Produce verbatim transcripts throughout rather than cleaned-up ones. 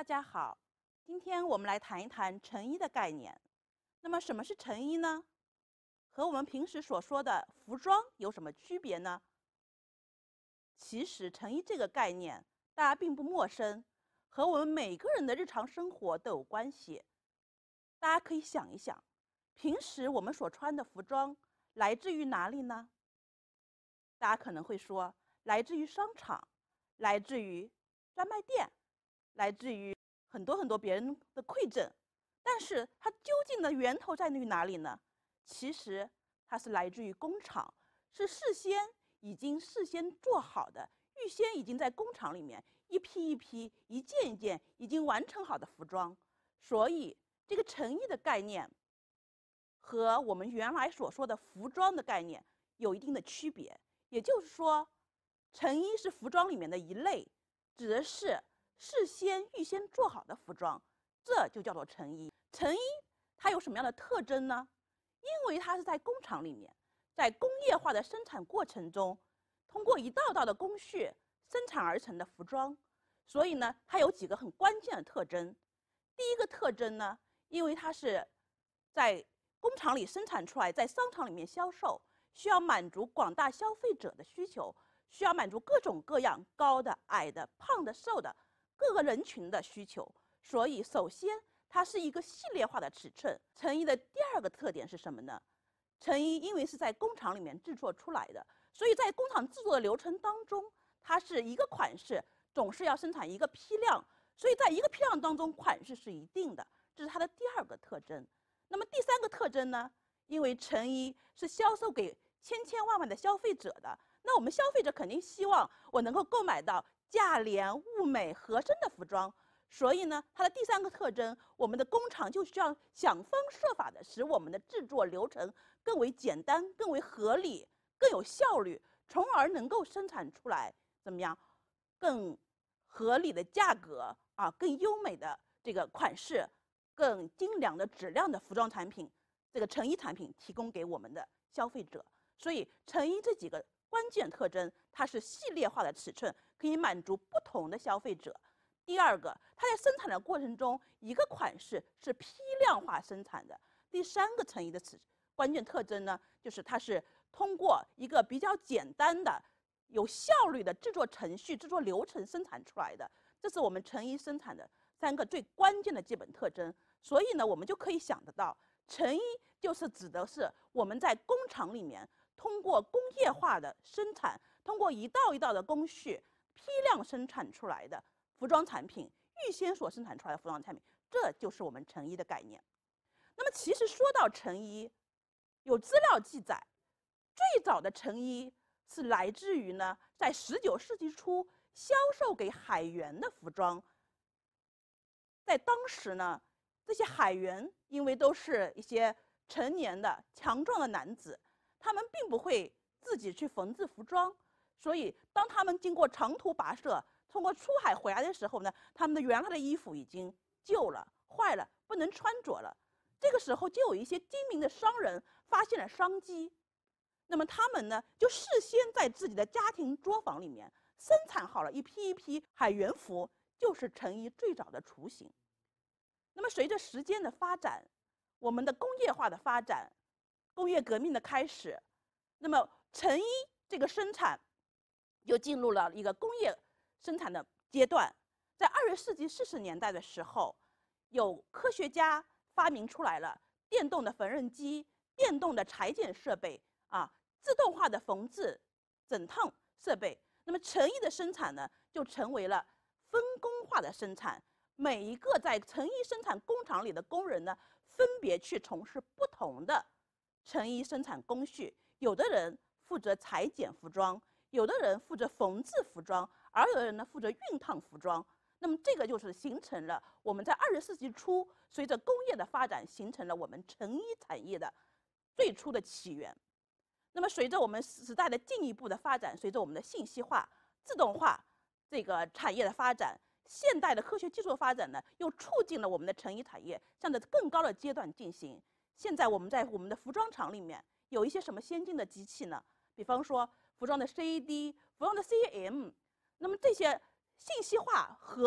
家好，今天我们来谈一谈成衣的概念。那么，什么是成衣呢？和我们平时所说的服装有什么区别呢？其实，成衣这个概念大家并不陌生，和我们每个人的日常生活都有关系。大家可以想一想，平时我们所穿的服装来自于哪里呢？大家可能会说，来自于商场，来自于专卖店，来自于很多很多别人的馈赠，但是它究竟的源头在于哪里呢？其实它是来自于工厂，是事先已经事先做好的，预先已经在工厂里面一批一批、一件一件已经完成好的服装。所以这个成衣的概念和我们原来所说的服装的概念有一定的区别。也就是说，成衣是服装里面的一类，指的是事先预先做好的服装，这就叫做成衣。成衣它有什么样的特征呢？因为它是在工厂里面，在工业化的生产过程中，通过一道道的工序生产而成的服装，所以呢，它有几个很关键的特征。第一个特征呢，因为它是在工厂里生产出来，在商场里面销售，需要满足广大消费者的需求，需要满足各种各样高的、矮的、胖的、瘦的各个人群的需求。所以，首先它是一个系列化的尺寸。成衣的第二个特点是什么呢？成衣因为是在工厂里面制作出来的，所以在工厂制作的流程当中，它是一个款式总是要生产一个批量，所以在一个批量当中，款式是一定的，这是它的第二个特征。那么第三个特征呢？因为成衣是销售给千千万万的消费者的，那我们消费者肯定希望我能够购买到价廉物美、合身的服装。所以呢，它的第三个特征，我们的工厂就需要想方设法的使我们的制作流程更为简单、更为合理、更有效率，从而能够生产出来怎么样更合理的价格啊，更优美的这个款式。更精良的质量的服装产品，这个成衣产品提供给我们的消费者。所以，成衣这几个关键特征，它是系列化的尺寸，可以满足不同的消费者。第二个，它在生产的过程中，一个款式是批量化生产的。第三个成衣的尺关键特征呢，就是它是通过一个比较简单的、有效率的制作程序、制作流程生产出来的。这是我们成衣生产的三个最关键的基本特征。所以呢，我们就可以想得到，成衣就是指的是我们在工厂里面通过工业化的生产，通过一道一道的工序批量生产出来的服装产品，预先所生产出来的服装产品，这就是我们成衣的概念。那么，其实说到成衣，有资料记载，最早的成衣是来自于呢，在十九世纪初销售给海员的服装。在当时呢，这些海员因为都是一些成年的强壮的男子，他们并不会自己去缝制服装，所以当他们经过长途跋涉，通过出海回来的时候呢，他们的原来的衣服已经旧了、坏了，不能穿着了。这个时候就有一些精明的商人发现了商机，那么他们呢，就事先在自己的家庭作坊里面生产好了一批一批海员服，就是成衣最早的雏形。那么，随着时间的发展，我们的工业化的发展，工业革命的开始，那么成衣这个生产又进入了一个工业生产的阶段。在二十世纪四十年代的时候，有科学家发明出来了电动的缝纫机、电动的裁剪设备啊，自动化的缝制、整烫设备。那么，成衣的生产呢，就成为了分工化的生产。每一个在成衣生产工厂里的工人呢，分别去从事不同的成衣生产工序。有的人负责裁剪服装，有的人负责缝制服装，而有的人呢负责熨烫服装。那么这个就是形成了我们在二十世纪初，随着工业的发展，形成了我们成衣产业的最初的起源。那么随着我们时代的进一步的发展，随着我们的信息化、自动化这个产业的发展，现代的科学技术发展呢，又促进了我们的成衣产业向着更高的阶段进行。现在我们在我们的服装厂里面有一些什么先进的机器呢？比方说服装的 C A D、服装的 C A M。那么这些信息化和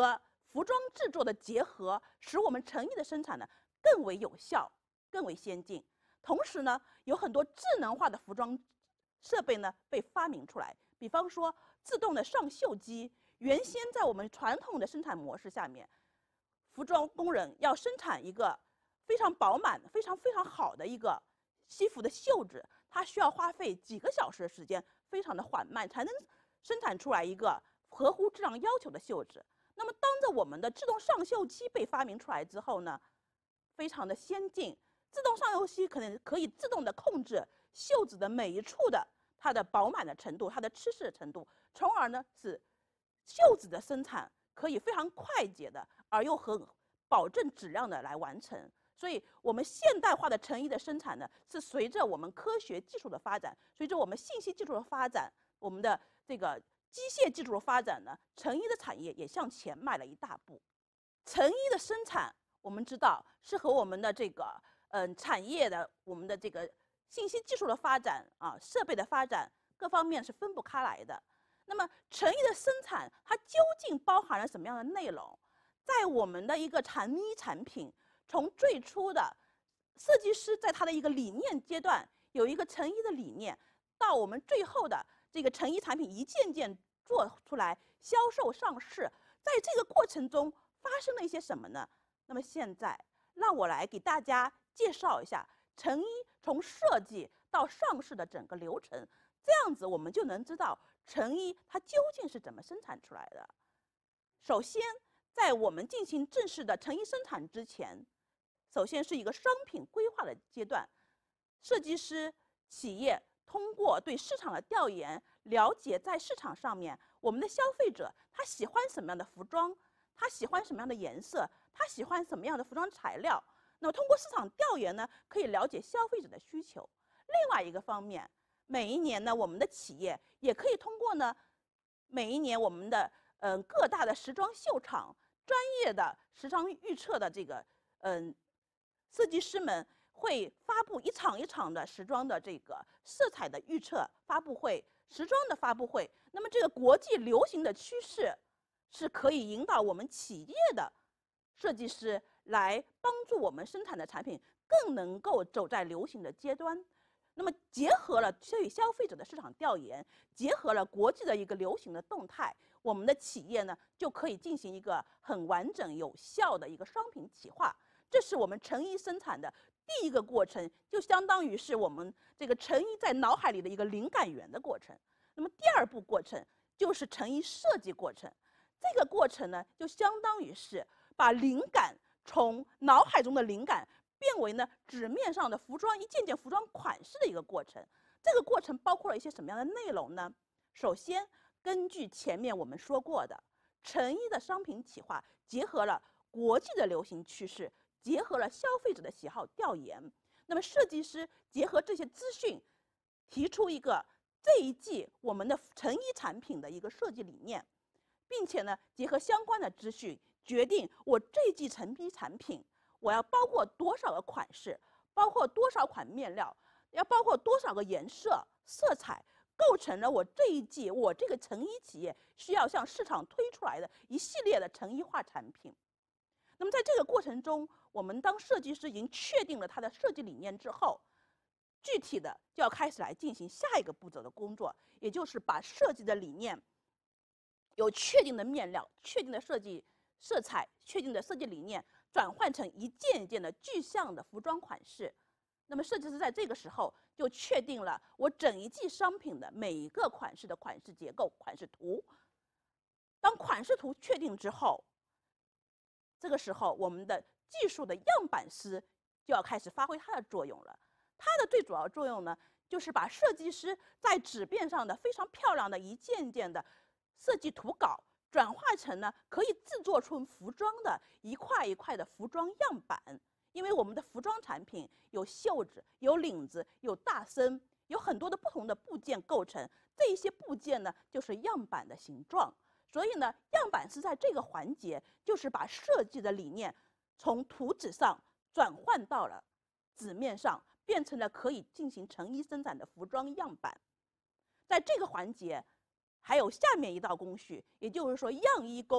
服装制作的结合，使我们成衣的生产呢更为有效、更为先进。同时呢，有很多智能化的服装设备呢被发明出来，比方说自动的上绣机。原先在我们传统的生产模式下面，服装工人要生产一个非常饱满、非常非常好的一个西服的袖子，它需要花费几个小时的时间，非常的缓慢，才能生产出来一个合乎质量要求的袖子。那么，当着我们的自动上绣机被发明出来之后呢，非常的先进。自动上绣机可能可以自动的控制袖子的每一处的它的饱满的程度、它的吃实的程度，从而呢使袖子的生产可以非常快捷的，而又很保证质量的来完成。所以，我们现代化的成衣的生产呢，是随着我们科学技术的发展，随着我们信息技术的发展，我们的这个机械技术的发展呢，成衣的产业也向前迈了一大步。成衣的生产，我们知道是和我们的这个嗯、呃、产业的我们的这个信息技术的发展啊、设备的发展各方面是分不开来的。那么，成衣的生产它究竟包含了什么样的内容？在我们的一个成衣产品，从最初的设计师在他的一个理念阶段有一个成衣的理念，到我们最后的这个成衣产品一件件做出来、销售上市，在这个过程中发生了一些什么呢？那么现在让我来给大家介绍一下成衣从设计到上市的整个流程，这样子我们就能知道成衣它究竟是怎么生产出来的。首先，在我们进行正式的成衣生产之前，首先是一个商品规划的阶段，设计师、企业通过对市场的调研，了解在市场上面我们的消费者他喜欢什么样的服装，他喜欢什么样的颜色，他喜欢什么样的服装材料。那么通过市场调研呢，可以了解消费者的需求。另外一个方面，每一年呢，我们的企业也可以通过呢，每一年我们的嗯、呃、各大的时装秀场、专业的时装预测的这个嗯、呃、设计师们会发布一场一场的时装的这个色彩的预测发布会、时装的发布会。那么这个国际流行的趋势是可以引导我们企业的设计师来帮助我们生产的产品更能够走在流行的阶端。那么结合了对消费者的市场调研，结合了国际的一个流行的动态，我们的企业呢就可以进行一个很完整有效的一个商品企划。这是我们成衣生产的第一个过程，就相当于是我们这个成衣在脑海里的一个灵感源的过程。那么第二步过程就是成衣设计过程，这个过程呢就相当于是把灵感从脑海中的灵感变为呢纸面上的服装一件件服装款式的一个过程。这个过程包括了一些什么样的内容呢？首先，根据前面我们说过的，成衣的商品企划结合了国际的流行趋势，结合了消费者的喜好调研。那么设计师结合这些资讯，提出一个这一季我们的成衣产品的一个设计理念，并且呢结合相关的资讯，决定我这一季成衣产品我要包括多少个款式，包括多少款面料，要包括多少个颜色、色彩，构成了我这一季我这个成衣企业需要向市场推出来的一系列的成衣化产品。那么在这个过程中，我们当设计师已经确定了他的设计理念之后，具体的就要开始来进行下一个步骤的工作，也就是把设计的理念有确定的面料、确定的设计色彩、确定的设计理念，转换成一件一件的具象的服装款式。那么设计师在这个时候就确定了我整一季商品的每一个款式的款式结构、款式图。当款式图确定之后，这个时候我们的技术的样板师就要开始发挥它的作用了。它的最主要作用呢，就是把设计师在纸面上的非常漂亮的一件件的设计图稿，转化成呢可以制作出服装的一块一块的服装样板。因为我们的服装产品有袖子、有领子、有大身，有很多的不同的部件构成，这些部件呢就是样板的形状。所以呢，样板师在这个环节就是把设计的理念从图纸上转换到了纸面上，变成了可以进行成衣生产的服装样板。在这个环节，还有下面一道工序，也就是说，样衣工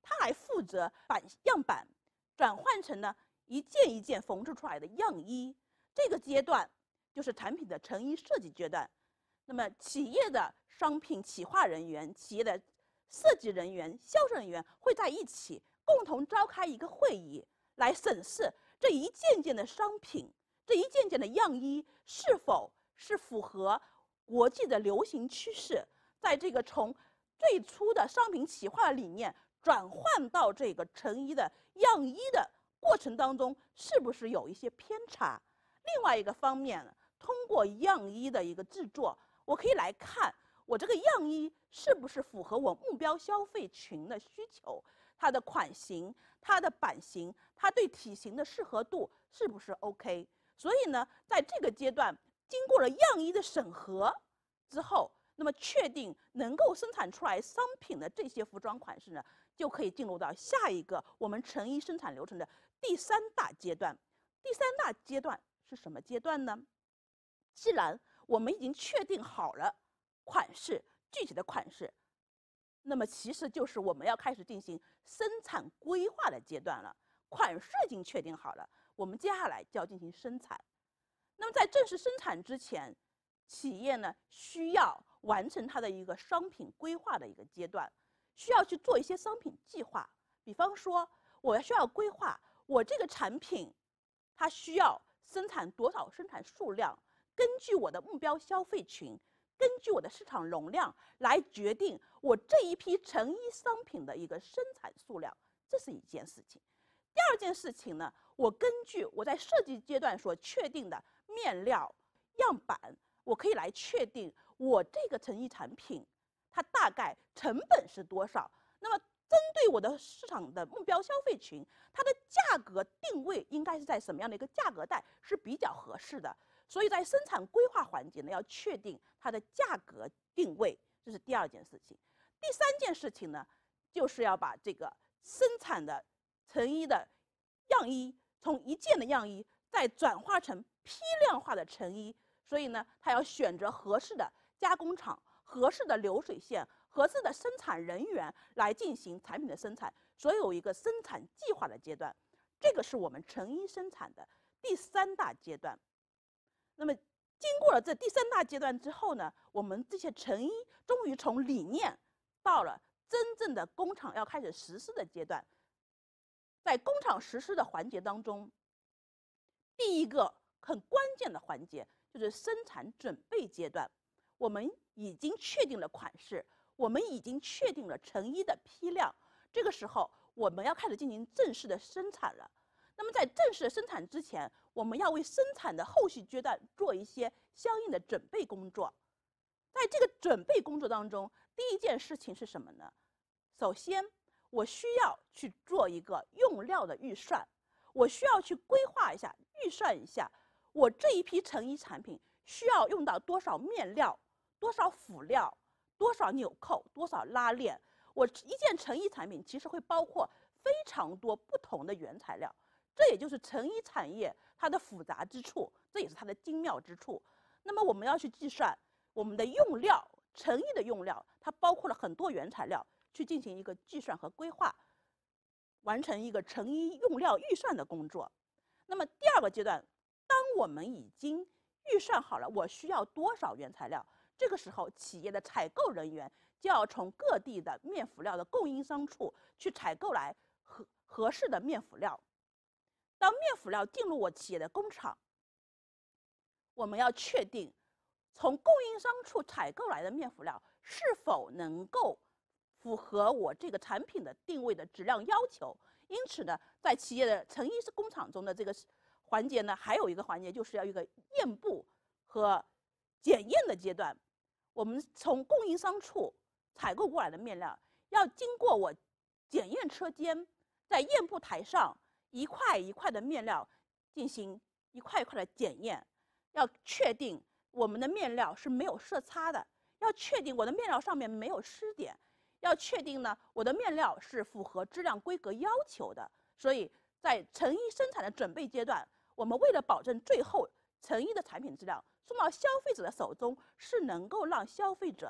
他来负责把样板转换成呢一件一件缝制出来的样衣。这个阶段就是产品的成衣设计阶段。那么企业的商品企划人员、企业的设计人员、销售人员会在一起共同召开一个会议，来审视这一件件的商品、这一件件的样衣是否是符合国际的流行趋势，在这个从最初的商品企划理念转换到这个成衣的样衣的过程当中，是不是有一些偏差？另外一个方面呢，通过样衣的一个制作，我可以来看我这个样衣是不是符合我目标消费群的需求，它的款型、它的版型、它对体型的适合度是不是 OK？ 所以呢，在这个阶段，经过了样衣的审核之后，那么确定能够生产出来商品的这些服装款式呢，就可以进入到下一个我们成衣生产流程的第三大阶段。第三大阶段是什么阶段呢？既然我们已经确定好了款式，具体的款式，那么其实就是我们要开始进行生产规划的阶段了。款式已经确定好了，我们接下来就要进行生产。那么在正式生产之前，企业呢需要完成它的一个商品规划的一个阶段，需要去做一些商品计划。比方说，我需要规划我这个产品，它需要生产多少生产数量，根据我的目标消费群，根据我的市场容量来决定我这一批成衣商品的一个生产数量，这是一件事情。第二件事情呢，我根据我在设计阶段所确定的面料、样板，我可以来确定我这个成衣产品它大概成本是多少。那么针对我的市场的目标消费群，它的价格定位应该是在什么样的一个价格带是比较合适的。所以在生产规划环节呢，要确定它的价格定位，这是第二件事情。第三件事情呢，就是要把这个生产的成衣的样衣，从一件的样衣再转化成批量化的成衣。所以呢，它要选择合适的加工厂、合适的流水线、合适的生产人员来进行产品的生产，所以有一个生产计划的阶段。这个是我们成衣生产的第三大阶段。那么经过了这第三大阶段之后呢，我们这些成衣终于从理念到了真正的工厂要开始实施的阶段。在工厂实施的环节当中，第一个很关键的环节就是生产准备阶段。我们已经确定了款式，我们已经确定了成衣的批量，这个时候我们要开始进行正式的生产了。那么在正式的生产之前，我们要为生产的后续阶段做一些相应的准备工作。在这个准备工作当中，第一件事情是什么呢？首先，我需要去做一个用料的预算，我需要去规划一下、预算一下，我这一批成衣产品需要用到多少面料、多少辅料、多少纽扣、多少拉链。我一件成衣产品其实会包括非常多不同的原材料。这也就是成衣产业它的复杂之处，这也是它的精妙之处。那么我们要去计算我们的用料，成衣的用料，它包括了很多原材料，去进行一个计算和规划，完成一个成衣用料预算的工作。那么第二个阶段，当我们已经预算好了我需要多少原材料，这个时候企业的采购人员就要从各地的面辅料的供应商处去采购来合合适的面辅料。当面辅料进入我企业的工厂，我们要确定从供应商处采购来的面辅料是否能够符合我这个产品的定位的质量要求。因此呢，在企业的成衣工厂中的这个环节呢，还有一个环节就是要一个验布和检验的阶段。我们从供应商处采购过来的面料，要经过我检验车间，在验布台上一块一块的面料进行一块一块的检验，要确定我们的面料是没有色差的，要确定我的面料上面没有湿点，要确定呢我的面料是符合质量规格要求的。所以在成衣生产的准备阶段，我们为了保证最后成衣的产品质量送到消费者的手中是能够让消费者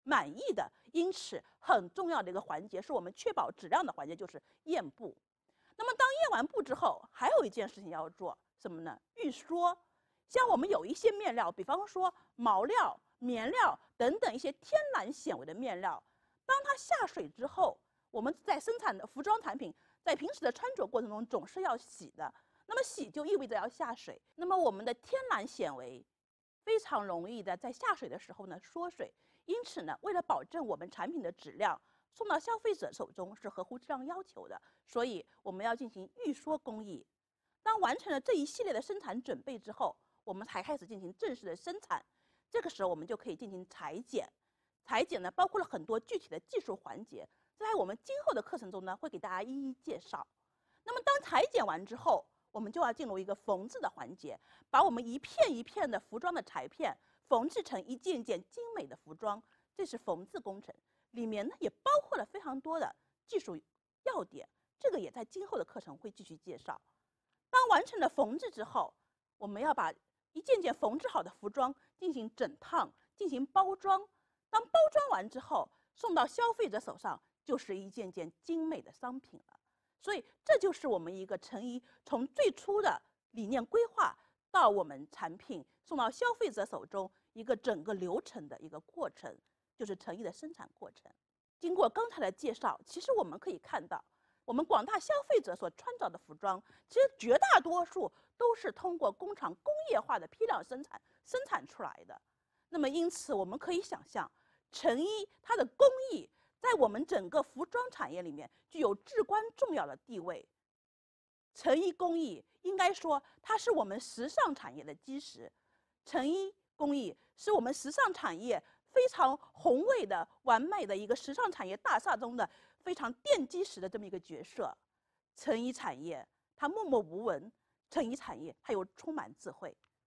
满意的。因此，很重要的一个环节是我们确保质量的环节，就是验布。那么，当验完布之后，还有一件事情要做，什么呢？预缩。像我们有一些面料，比方说毛料、棉料等等一些天然纤维的面料，当它下水之后，我们在生产的服装产品，在平时的穿着过程中总是要洗的。那么洗就意味着要下水。那么我们的天然纤维非常容易的在下水的时候呢缩水，因此呢，为了保证我们产品的质量送到消费者手中是合乎质量要求的，所以我们要进行预缩工艺。当完成了这一系列的生产准备之后，我们才开始进行正式的生产。这个时候我们就可以进行裁剪。裁剪呢，包括了很多具体的技术环节，在我们今后的课程中呢，会给大家一一介绍。那么，当裁剪完之后，我们就要进入一个缝制的环节，把我们一片一片的服装的裁片缝制成一件件精美的服装，这是缝制工程。里面呢，也包括了非常多的技术要点，这个也在今后的课程会继续介绍。当完成了缝制之后，我们要把一件件缝制好的服装进行整烫，进行包装。当包装完之后，送到消费者手上，就是一件件精美的商品了。所以，这就是我们一个成衣从最初的理念规划到我们产品送到消费者手中一个整个流程的一个过程，就是成衣的生产过程。经过刚才的介绍，其实我们可以看到，我们广大消费者所穿着的服装，其实绝大多数都是通过工厂工业化的批量生产生产出来的。那么，因此我们可以想象，成衣它的工艺在我们整个服装产业里面具有至关重要的地位。成衣工艺应该说，它是我们时尚产业的基石。成衣工艺是我们时尚产业非常宏伟的、完美的一个时尚产业大厦中的非常奠基石的这么一个角色。成衣产业它默默无闻，成衣产业它又充满智慧。